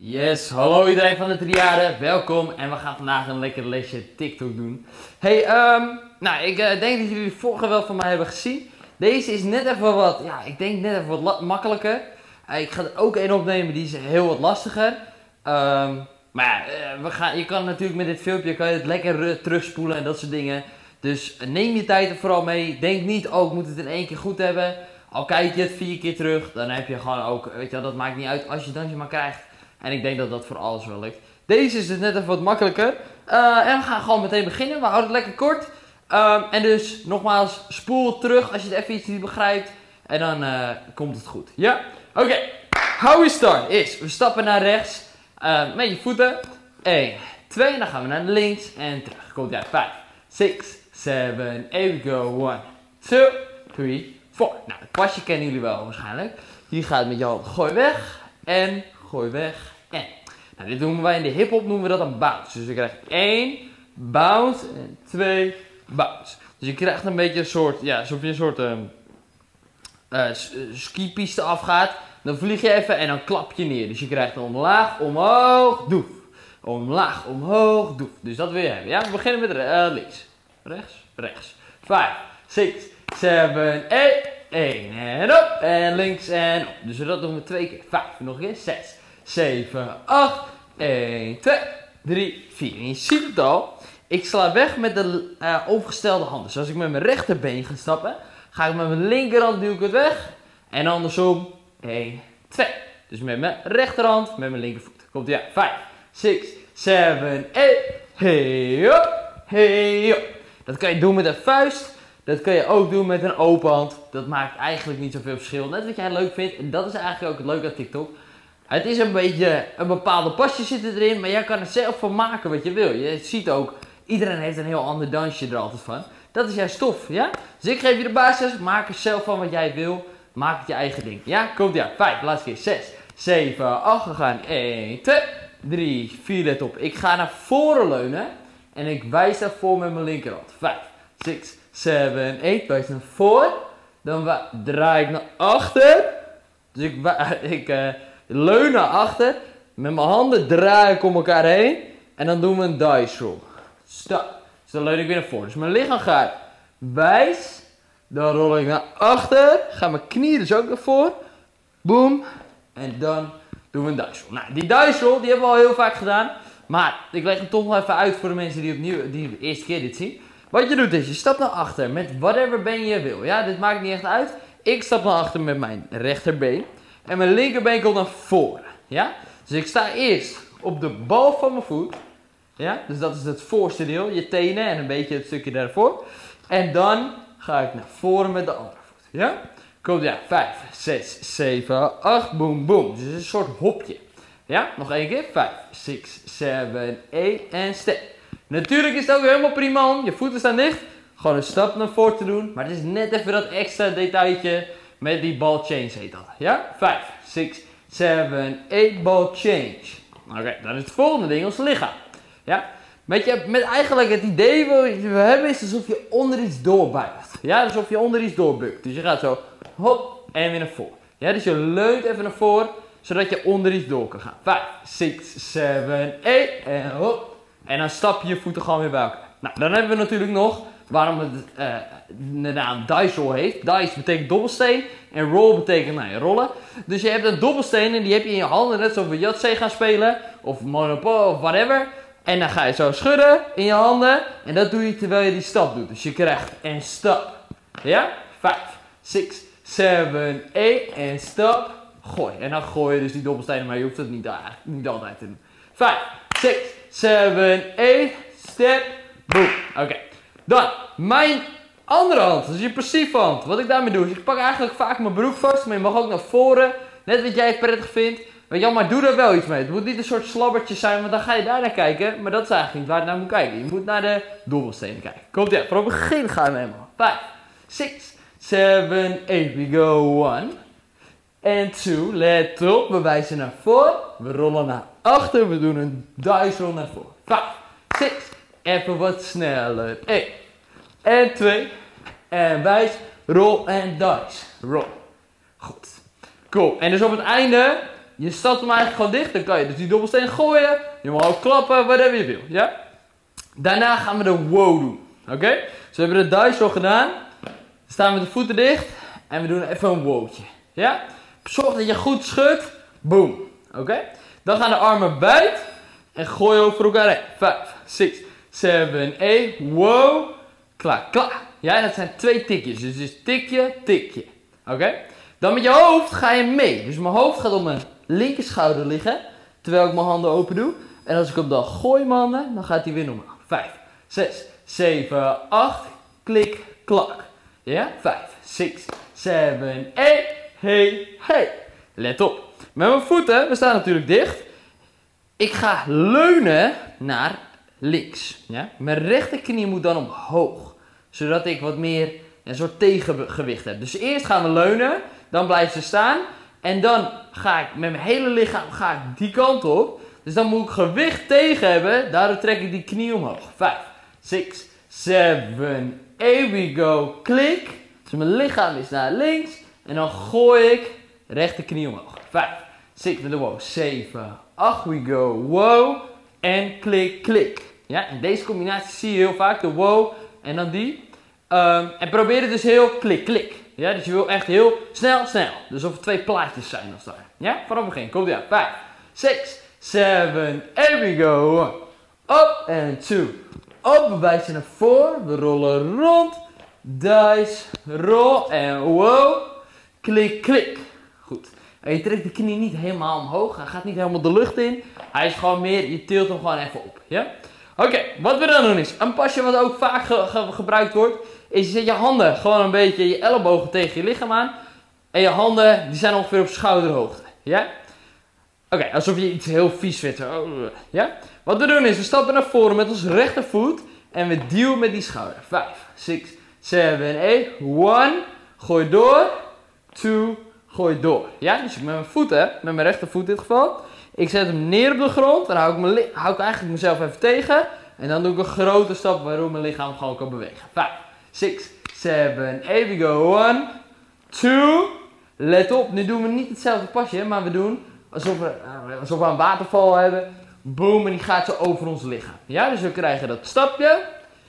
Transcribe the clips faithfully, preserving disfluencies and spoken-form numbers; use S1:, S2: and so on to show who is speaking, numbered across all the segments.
S1: Yes, hallo iedereen van de triade, welkom en we gaan vandaag een lekker lesje TikTok doen. Hey, um, nou ik uh, denk dat jullie de vorige wel van mij hebben gezien. Deze is net even wat, ja ik denk net even wat makkelijker. Uh, ik ga er ook één opnemen, die is heel wat lastiger. Um, maar ja, uh, we gaan, je kan natuurlijk met dit filmpje kan je het lekker uh, terugspoelen en dat soort dingen. Dus uh, neem je tijd er vooral mee. Denk niet, oh ik moet het in één keer goed hebben. Al kijk je het vier keer terug, dan heb je gewoon ook, weet je wel, dat maakt niet uit als je het dansje maar krijgt. En ik denk dat dat voor alles wel lukt. Deze is dus net even wat makkelijker. Uh, en we gaan gewoon meteen beginnen. We houden het lekker kort. Um, en dus nogmaals, spoel terug als je het even iets niet begrijpt. En dan uh, komt het goed. Ja? Oké. Okay. How we start is, we stappen naar rechts. Uh, met je voeten. één, twee. Dan gaan we naar links en terug. Komt uit. vijf, zes, zeven, eight. We go. one, two, three, four. Nou, het pasje kennen jullie wel waarschijnlijk. Je gaat met je hand gooi weg. En gooi weg. En. Nou, dit noemen wij in de hip-hop noemen we dat een bounce. Dus je krijgt één bounce en twee bounce. Dus je krijgt een beetje een soort, ja, alsof je een soort um, uh, skipiste afgaat. Dan vlieg je even en dan klap je neer. Dus je krijgt omlaag, omhoog, doef. Omlaag, omhoog, doef. Dus dat wil je hebben. Ja, we beginnen met uh, links. Rechts, rechts. vijf, zes, zeven, eight. één en op. En links en op. Dus dat doen we twee keer. vijf, nog een keer. zes, zeven, acht. één, twee, drie, vier. En je ziet het al. Ik sla weg met de uh, overgestelde hand. Dus als ik met mijn rechterbeen ga stappen, ga ik met mijn linkerhand duw ik het weg. En andersom. één, twee. Dus met mijn rechterhand, met mijn linkervoet. Komt ie uit. vijf, zes, zeven, acht. Hey op. Hey op. Dat kan je doen met een vuist. Dat kun je ook doen met een open hand. Dat maakt eigenlijk niet zoveel verschil. Net wat jij leuk vindt. En dat is eigenlijk ook het leuke aan TikTok. Het is een beetje, een bepaalde pasje zit erin. Maar jij kan er zelf van maken wat je wil. Je ziet ook, iedereen heeft een heel ander dansje er altijd van. Dat is jouw stof, ja? Dus ik geef je de basis. Maak er zelf van wat jij wil. Maak het je eigen ding. Ja, komt ja. vijf, laatste keer. zes, zeven, acht. We gaan. één, twee, drie, vier. Let op. Ik ga naar voren leunen. En ik wijs daarvoor met mijn linkerhand. vijf, zes, zeven, acht. Wijs naar voor. Dan draai ik naar achter. Dus ik, ik uh, leun naar achter. Met mijn handen draai ik om elkaar heen. En dan doen we een dice roll. Stop. Dus dan leun ik weer naar voren. Dus mijn lichaam gaat wijs. Dan rol ik naar achter. Ga mijn knieën dus ook naar voren. Boom. En dan doen we een dice roll. Nou, die dice roll die hebben we al heel vaak gedaan. Maar ik leg hem toch nog even uit voor de mensen die opnieuw die de eerste keer dit zien. Wat je doet is, je stapt naar achter met whatever been je wil. Ja, dit maakt niet echt uit. Ik stap naar achter met mijn rechterbeen. En mijn linkerbeen komt naar voren. Ja? Dus ik sta eerst op de bal van mijn voet. Ja? Dus dat is het voorste deel. Je tenen en een beetje het stukje daarvoor. En dan ga ik naar voren met de andere voet. Ja? Komt ja, vijf, zes, zeven, acht. Boom, boom. Dus het is een soort hopje. Ja? Nog één keer. vijf, zes, zeven, acht. En step. Natuurlijk is het ook helemaal prima om je voeten staan dicht. Gewoon een stap naar voren te doen. Maar het is net even dat extra detailtje met die ball change heet dat. Ja? vijf, zes, zeven, acht. Ball change. Oké, okay, dan is het volgende ding ons lichaam. Ja? Met, je, met eigenlijk het idee wat we hebben is alsof je onder iets doorbuigt. Ja? Alsof je onder iets doorbukt. Dus je gaat zo hop en weer naar voren. Ja? Dus je leunt even naar voren zodat je onder iets door kan gaan. vijf, zes, zeven, acht. En hop. En dan stap je je voeten gewoon weer bij elkaar. Nou, dan hebben we natuurlijk nog waarom het uh, de naam dice roll heeft. Dice betekent dobbelsteen en roll betekent nou, rollen. Dus je hebt een dobbelsteen en die heb je in je handen, net zoals we Yatzee gaan spelen. Of Monopoly of whatever. En dan ga je zo schudden in je handen. En dat doe je terwijl je die stap doet. Dus je krijgt een stap. Ja? vijf, zes, zeven, acht. En stap. Gooi. En dan gooi je dus die dobbelstenen, maar je hoeft het niet, uh, niet altijd te doen. vijf, zes, zeven, acht. Step. Boom. Oké. Okay. Dan. Mijn andere hand. Dat is je passieve hand. Wat ik daarmee doe is ik pak eigenlijk vaak mijn broek vast. Maar je mag ook naar voren. Net wat jij prettig vindt. Weet je wel, maar doe er wel iets mee. Het moet niet een soort slabbertje zijn, want dan ga je daar naar kijken. Maar dat is eigenlijk niet waar je naar moet kijken. Je moet naar de dobbelstenen kijken. Komt ja. Voor het begin gaan we helemaal. vijf, zes, zeven, acht. We go. one. En two. Let op. We wijzen naar voren. We rollen naar achter. We doen een dice roll naar voren. vijf, zes. Even wat sneller. één. En twee. En wijs. Roll en dice. Roll. Goed. Cool. En dus op het einde je stapt hem eigenlijk gewoon dicht. Dan kan je dus die dobbelsteen gooien. Je mag ook klappen, whatever je wil. Ja? Daarna gaan we de wow doen. Oké? Okay? Dus we hebben de dice al gedaan. Dan staan we met de voeten dicht. En we doen even een wowtje. Ja? Zorg dat je goed schudt. Boom. Oké? Okay? Dan gaan de armen buiten. En gooi over elkaar heen. vijf, zes, zeven, acht. Wow. Klaar, klaar. Ja, dat zijn twee tikjes. Dus het is tikje, tikje. Oké? Okay? Dan met je hoofd ga je mee. Dus mijn hoofd gaat op mijn linker schouder liggen. Terwijl ik mijn handen open doe. En als ik hem dan gooi mijn handen, dan gaat hij weer normaal. vijf, zes, zeven, acht. Klik, klak. Ja? vijf, zes, zeven, acht. Hey, hey. Let op. Met mijn voeten, we staan natuurlijk dicht. Ik ga leunen naar links. Ja? Mijn rechterknie moet dan omhoog. Zodat ik wat meer een soort tegengewicht heb. Dus eerst gaan we leunen. Dan blijf ze staan. En dan ga ik met mijn hele lichaam ga ik die kant op. Dus dan moet ik gewicht tegen hebben. Daardoor trek ik die knie omhoog. vijf, zes, zeven, acht. We go. Klik. Dus mijn lichaam is naar links. En dan gooi ik de rechterknie omhoog. vijf, zes met de wow. zeven, acht. We go. Wow. En klik, klik. Ja, en deze combinatie zie je heel vaak. De wow en dan die. Um, en probeer het dus heel klik, klik. Ja, dus je wil echt heel snel, snel. Dus of er twee plaatjes zijn als daar. Ja, vanaf het begin. Komt ie aan. vijf, zes, zeven, acht. We go. one. Up en two. Op, we wijzen naar voren. We rollen rond. Dice, roll en wow. Klik, klik. Goed. En je trekt de knie niet helemaal omhoog. Hij gaat niet helemaal de lucht in. Hij is gewoon meer, je tilt hem gewoon even op. Ja? Oké, okay, wat we dan doen is, een pasje wat ook vaak ge ge gebruikt wordt, is je zet je handen gewoon een beetje, je ellebogen tegen je lichaam aan. En je handen, die zijn ongeveer op schouderhoogte. Ja? Oké, okay, alsof je iets heel vies vindt. Ja? Wat we doen is, we stappen naar voren met onze rechtervoet en we duwen met die schouder. vijf, zes, zeven, acht. één. Gooi door. twee. Gooi door. Ja, dus ik met mijn voeten, met mijn rechtervoet in dit geval. Ik zet hem neer op de grond. Dan hou ik, mijn hou ik eigenlijk mezelf even tegen. En dan doe ik een grote stap waardoor mijn lichaam gewoon kan bewegen. vijf, zes, zeven, acht. We go. één. twee. Let op, nu doen we niet hetzelfde pasje, maar we doen alsof we, alsof we een waterval hebben. Boom, en die gaat zo over ons lichaam. Ja, dus we krijgen dat stapje.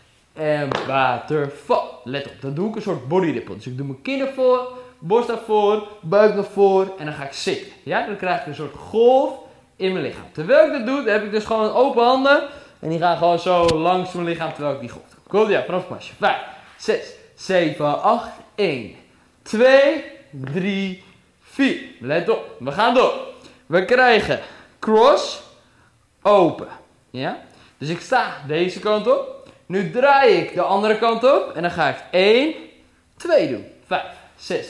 S1: En waterval. Let op, dan doe ik een soort body ripple. Dus ik doe mijn kin naar voor, borst naar voor, buik naar voor en dan ga ik zitten. Ja, dan krijg ik een soort golf in mijn lichaam. Terwijl ik dat doe, dan heb ik dus gewoon open handen. En die gaan gewoon zo langs mijn lichaam terwijl ik die golf doe. Komt ja, vanaf het pasje. vijf, zes, zeven, acht, één, twee, drie, vier. Let op, we gaan door. We krijgen cross, open. Ja? Dus ik sta deze kant op. Nu draai ik de andere kant op. En dan ga ik één, twee doen. vijf, zes,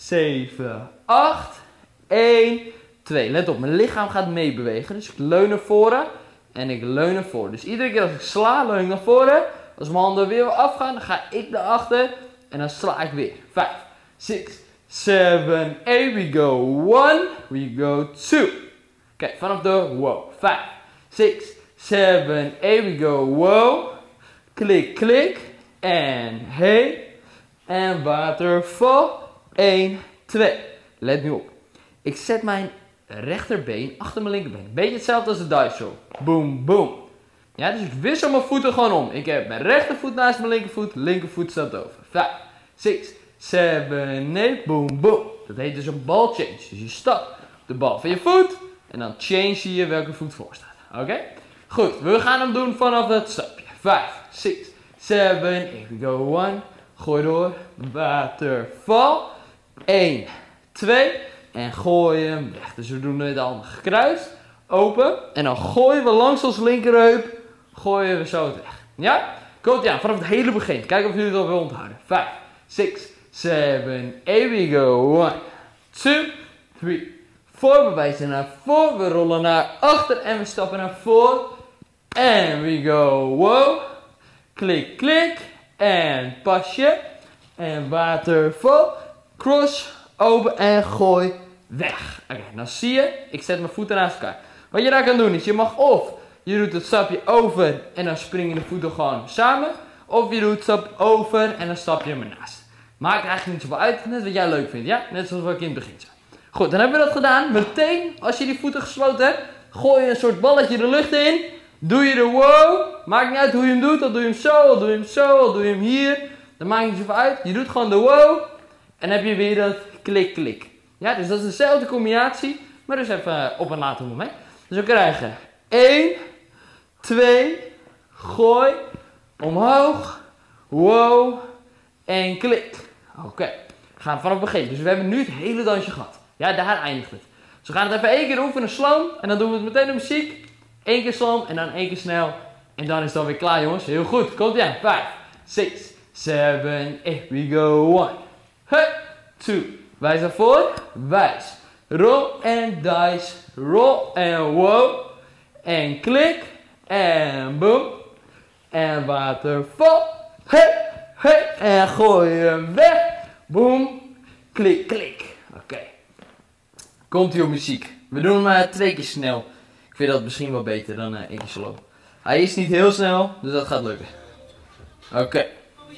S1: zeven, acht, één, twee. Let op, mijn lichaam gaat meebewegen. Dus ik leun naar voren en ik leun naar voren. Dus iedere keer als ik sla, leun ik naar voren. Als mijn handen weer afgaan, dan ga ik naar achter. En dan sla ik weer. vijf, zes, zeven, acht. We go. één. We go. twee. Kijk, vanaf de wow. vijf, zes, zeven, acht. We go. Wow. Klik, klik. En hey. En waterval. één, twee. Let nu op. Ik zet mijn rechterbeen achter mijn linkerbeen. Een beetje hetzelfde als de dice roll. Boom, boom. Ja, dus ik wissel mijn voeten gewoon om. Ik heb mijn rechtervoet naast mijn linkervoet. Linkervoet staat over. vijf, zes, zeven, acht. Boom, boom. Dat heet dus een ball change. Dus je stapt de bal van je voet. En dan change je welke voet voor staat. Oké? Okay? Goed, we gaan hem doen vanaf het stapje. vijf, zes, zeven, acht. We go. één. Gooi door. Waterval. één, twee. En gooi hem weg. Dus we doen het allemaal gekruist. Open. En dan gooien we langs ons linkerheup. Gooien we zo het weg. Ja? Komt ja, vanaf het hele begin. Kijk of jullie het al willen onthouden. vijf, zes, zeven, acht. We go. één, twee, drie, vier. We wijzen naar voor. We rollen naar achter. En we stappen naar voor. En we go. Wow. Klik, klik. En pasje. En waterval. Cross. Open en gooi weg. Oké, okay, dan zie je. Ik zet mijn voeten naast elkaar. Wat je daar kan doen is, je mag of je doet het stapje over en dan springen de voeten gewoon samen. Of je doet het stapje over en dan stap je hem ernaast. Maakt eigenlijk niet zoveel uit, net wat jij leuk vindt, ja? Net zoals wat ik in het begin zei. Goed, dan hebben we dat gedaan. Meteen, als je die voeten gesloten hebt, gooi je een soort balletje de lucht in. Doe je de wow. Maakt niet uit hoe je hem doet. Dan doe je hem zo, dan doe je hem zo, dan doe je hem hier. Dan maakt het niet zoveel uit. Je doet gewoon de wow. En dan heb je weer dat klik, klik. Ja, dus dat is dezelfde combinatie. Maar dus even op een later moment. Dus we krijgen één, twee, gooi, omhoog, wow en klik. Oké, okay. We gaan vanaf het begin. Dus we hebben nu het hele dansje gehad. Ja, daar eindigt het. Dus we gaan het even één keer oefenen, sloom. En dan doen we het meteen de muziek. Eén keer sloom en dan één keer snel. En dan is het dan weer klaar, jongens. Heel goed. Komt ie aan. vijf, zes, zeven, eight. We go. one. Hey, two. Wijs naar voren. Wijs. Roll en dice. Roll en wow. En klik. En boom. En waterval. Hey, hey. En gooi hem weg. Boom. Klik, klik. Oké. Okay. Komt hier op muziek. We doen hem uh, twee keer snel. Ik vind dat misschien wel beter dan uh, één keer slow. Hij is niet heel snel, dus dat gaat lukken. Oké. Okay.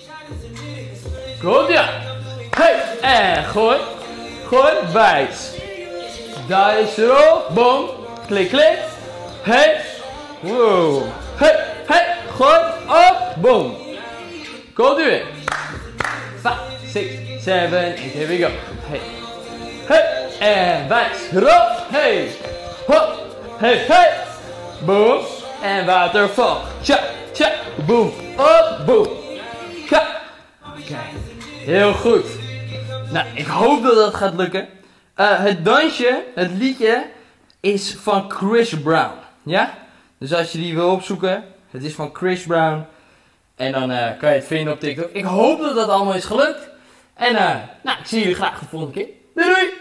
S1: Komt ja. Hey. En gooi. Gooi. Wijs. Dice roll. Boom. Klik, klik. Hey. Wow. Hey. Hey. Gooi. Op. Boom. Komt u weer. vijf, zes, zeven, eight. Here we go. Hey. Hey. En wijs. Roll. Hey. Hop. Hey. Hey. Boom. En waterval. Tja. Tja. Boom. Op. Boom. Ja. Oké. Okay. Heel goed. Nou, ik hoop dat dat gaat lukken. Uh, het dansje, het liedje, is van Chris Brown. Ja? Dus als je die wil opzoeken, het is van Chris Brown. En dan uh, kan je het vinden op TikTok. Ik hoop dat dat allemaal is gelukt. En uh, nou, ik zie jullie graag de volgende keer. Doei doei!